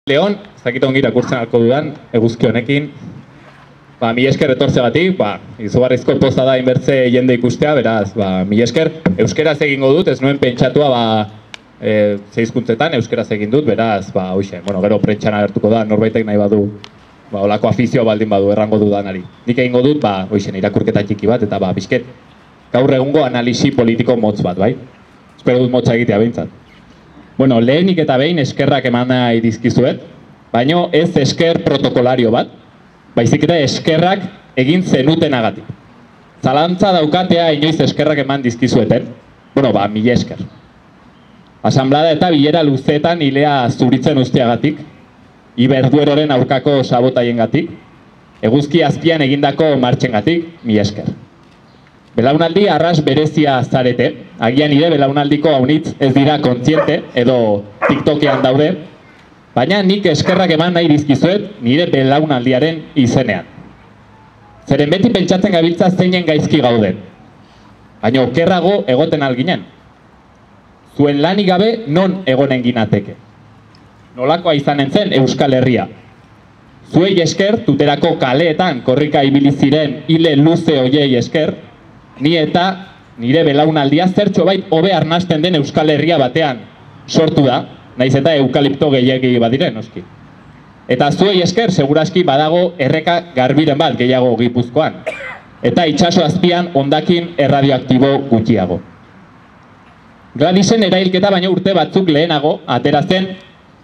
Leon, ez dakit ongi irakurtzen alko dudan, eguzki honekin. Mi esker etortzegatik, izugarrizko poza da inbertze jende ikustea, beraz, mi esker. Euskeraz egingo dut, ez nuen pentsatua, zeizkuntzetan euskeraz egin dut, beraz, hoxe, gero prentxan agertuko da, norbaitek nahi badu, olako afizio baldin badu, errango dudanari. Nik egingo dut, hoxe, irakurketa txiki bat, eta bizket, gaur egungo analisi politiko motz bat, bai? Espero dut motza egitea behintzat. Lehenik eta behin eskerrak eman nahi dizkizuet, baino ez esker protokolario bat, baizik eta eskerrak egin zenutenagatik. Zalantza daukatea inoiz eskerrak eman dizkizueten, mila esker. Asanblada eta bilera luzeetan hilea zuritzen usteagatik, Iberdueroren aurkako sabotaiengatik, eguzki azpian egindako martxengatik, mila esker. Belaunaldi arras berezia zarete, agian nire belaunaldiko haunitz ez dira kontziente edo TikTokean daude, baina nik eskerrak eman nahi dizkizuet nire belaunaldiaren izenean. Zeren beti pentsatzen gabiltza zeinen gaizki gauden, baina okerrago egoten alginen. Zuen lanik gabe non egonen ginateke. Nolakoa izanen zen Euskal Herria. Zuei esker, tuterako kaleetan korrika ibili ziren hile luze hoiei esker, ni eta nire belaunaldia zertxo bait hobe arnasten den Euskal Herria batean sortu da, naiz eta eukalipto gehiagi badire, noski. Eta zuei esker, seguraski badago erreka garbiren bat gehiago Gipuzkoan, eta itsaso azpian hondakin erradioaktibo gutxiago. Gladisen erailketa baino urte batzuk lehenago, atera zen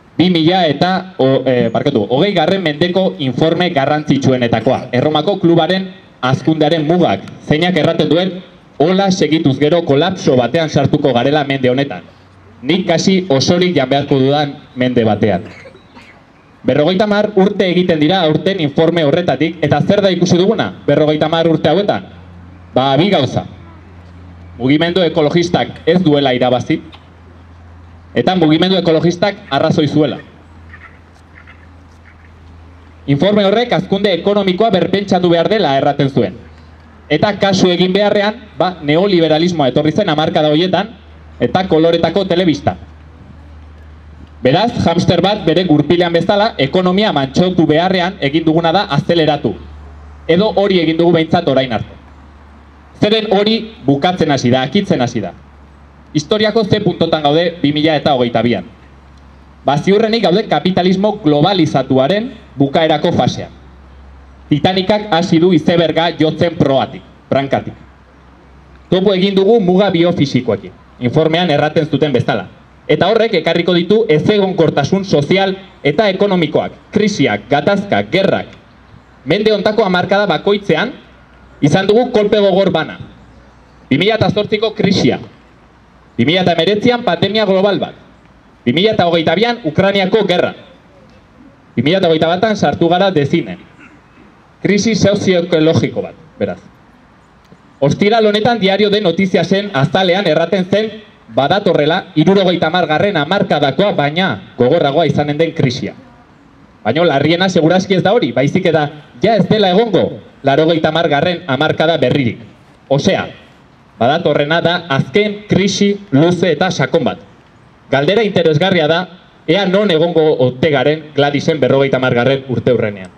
2020 mendeko informe garrantzitsuenetakoa, Erromako klubaren azkundearen mugak, zeinak erraten duen, hola segituz gero kolapso batean sartuko garela mende honetan. Nik kasi osorik jan beharko dudan mende batean. 50 urte egiten dira aurten informe horretatik, eta zer da ikusi duguna, 50 urte hauetan? Bi gauza. Mugimendu ekologistak ez duela irabazi, eta mugimendu ekologistak arrazoi zuela. Informe horrek hazkunde ekonomikoa berpentsatu behar dela erraten zuen. Eta kasu egin beharrean, neoliberalismoa etorri zen hamarkada horietan, eta koloretako telebista. Beraz, hamster bat bere gurpilean bezala, ekonomia mantxotu beharrean egin duguna da azeleratu. Edo hori egin dugu behintzat orain arte. Zeren hori bukatzen hasi da, akitzen hasi da. Historiako ze puntotan gaude 2022an. Ziurrenik gaude kapitalismo globalizatuaren bukaerako fasean. Titanikak hasi du izeberga jotzen proatik, brankatik. Topo egin dugu muga biofisikoekin, informean erraten zuten bezala. Eta horrek ekarriko ditu ezegonkortasun sozial eta ekonomikoak, krisiak, gatazkak, gerrak. Mende hontako hamarkada bakoitzean, izan dugu kolpe gogor bana. 2008ko krisia, 2019an pandemia global bat, 2022an Ukrainiako gerra, 2021an sartu gara dezinen. Krisi sozioekologiko bat, beraz. Ostiral honetan diario de notiziasen azalean erraten zen badatorrela 70. hamarkadakoa baina gogorragoa izanen den krisia. Baina larriena seguraski ez da hori, baizik eta ja ez dela egongo 80. hamarkada berririk. Osea, badatorrena da azken krisi luze eta sakon bat. Galdera interesgarria da, ea non egongo ote garen Gladisen 50. urte hurrenean.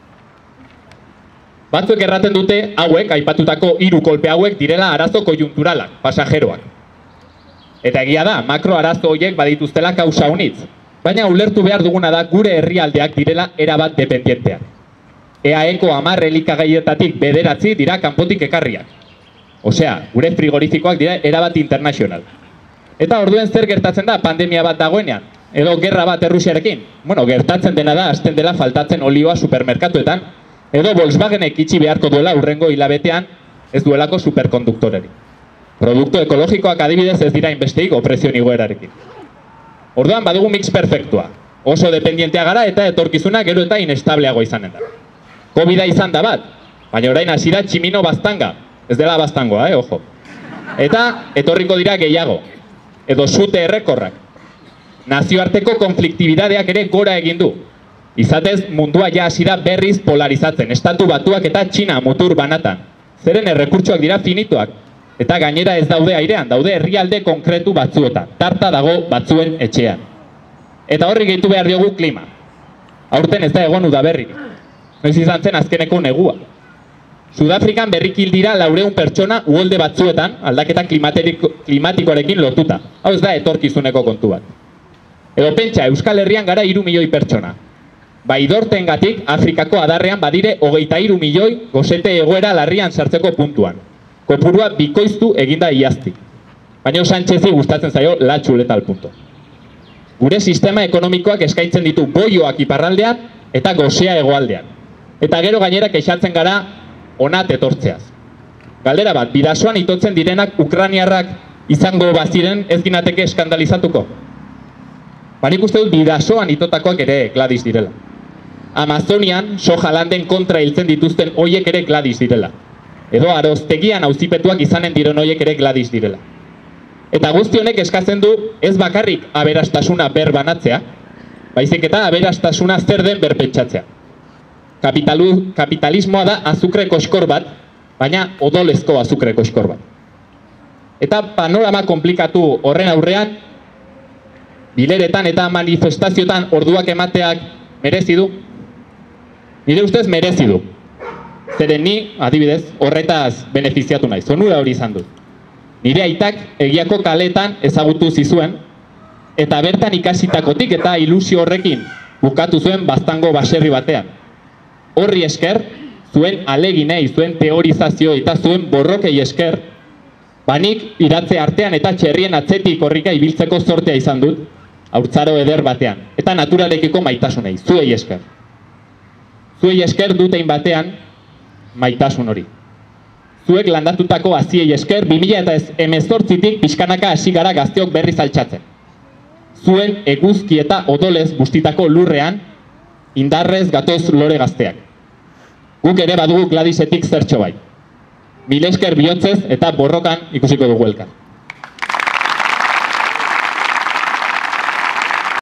Batzuek erraten dute hauek, aipatutako 3 kolpe hauek direla arazo koiunturalak, pasajeroak. Eta egia da, makro arazo horiek badituztela kausa honitz, baina ulertu behar duguna da gure herrialdeak direla erabat dependienteak. EAEko 10 elikagaietatik 9 dira kanpotik ekarriak. Osea, gure frigorifikoak dira erabat internazional. Eta orduen zer gertatzen da pandemia bat dagoenean? Edo gerra bat Errusiarekin? Gertatzen dena da, hasten dela faltatzen olioa supermerkatuetan, edo Volkswagenek itxi beharko duela urrengo hilabetean ez duelako superkonduktoreri. Produktu ekologikoak adibidez ez dira inbesteik oprezio igoerarekin. Orduan badugu mix perfektua. Oso dependientea gara eta etorkizuna gero eta inestableago izanen da. Covida izan da bat, baina orain hasi da tximino baztanga. Ez dela baztangoa, ojo. Eta etorriko dira gehiago. Edo sute errekorrak. Nazioarteko konfliktibidadeak ere gora egin du. Izatez mundua ja hasi da berriz polarizatzen, Estatu Batuak eta Txina mutur banatan. Zeren errekurtsoak dira finituak. Eta gainera ez daude airean, daude herrialde konkretu batzuetan. Tarta dago batzuen etxean. Eta horri gehitu behar diogu klima. Aurten ez da egon udaberririk. Noiz izan zen azkeneko negua. Sudafrikan berriki hil dira 400 pertsona uholde batzuetan aldaketa klimatikoarekin lotuta. Hau ez da etorkizuneko kontu bat. Edo pentsa, Euskal Herrian gara 3 milioi pertsona. Baidortengatik Afrikako adarrean badire 23 milioi gozete egoera larrian sartzeko puntuan. Kopurua bikoiztu eginda iaztik. Baina Sánchezi gustatzen zaio la chuleta al punto. Gure sistema ekonomikoak eskaintzen ditu boioak iparraldean eta gozea hegoaldean. Eta gero gainera kexatzen gara onat etortzeaz. Galdera bat, bidasoan itotzen direnak ukraniarrak izango baziren ez ginateke eskandalizatuko. Baina uste dut bidasoan itotakoak ere Gladys direla. Amazonian soja landen kontra hiltzen dituzten hoiek ere Gladys direla. Edo aroztegian auzipetuak izanen diren hoiek ere Gladys direla. Eta guzti honek eskatzen du ez bakarrik aberastasuna berbanatzea, baizik eta aberastasuna zer den berpentsatzea. Kapitalismoa da azukre koskor bat, baina odolezko azukre koskor bat. Eta panorama komplikatu horren aurrean, bileretan eta manifestazioetan orduak emateak merezi du? Nire ustez merezi du. Zeren ni, adibidez, horretaz benefiziatu naiz, onura hori izan dut. Nire aitak egiako kaletan ezagutu zizuen, eta bertan ikasitakotik eta ilusio horrekin bukatu zuen Baztango baserri batean. Horri esker, zuen aleginei, zuen teorizazio eta zuen borrokei esker, banik iratze artean eta txerrien atzetik horrika ibiltzeko zortea izan dut, haurtzaro eder batean, eta naturarekiko maitasunei, zuei esker. Zuei esker dutein batean maitasun hori. Zuek landatutako haziei esker 2018tik pixkanaka hasi gara gazteok berriz altxatzen. Zuen eguzki eta odolez bustitako lurrean indarrez gatoz lore gazteak. Guk ere badugu Gladysetik zertxo bai. Mil esker bihotzez eta borrokan ikusiko dugu elkar.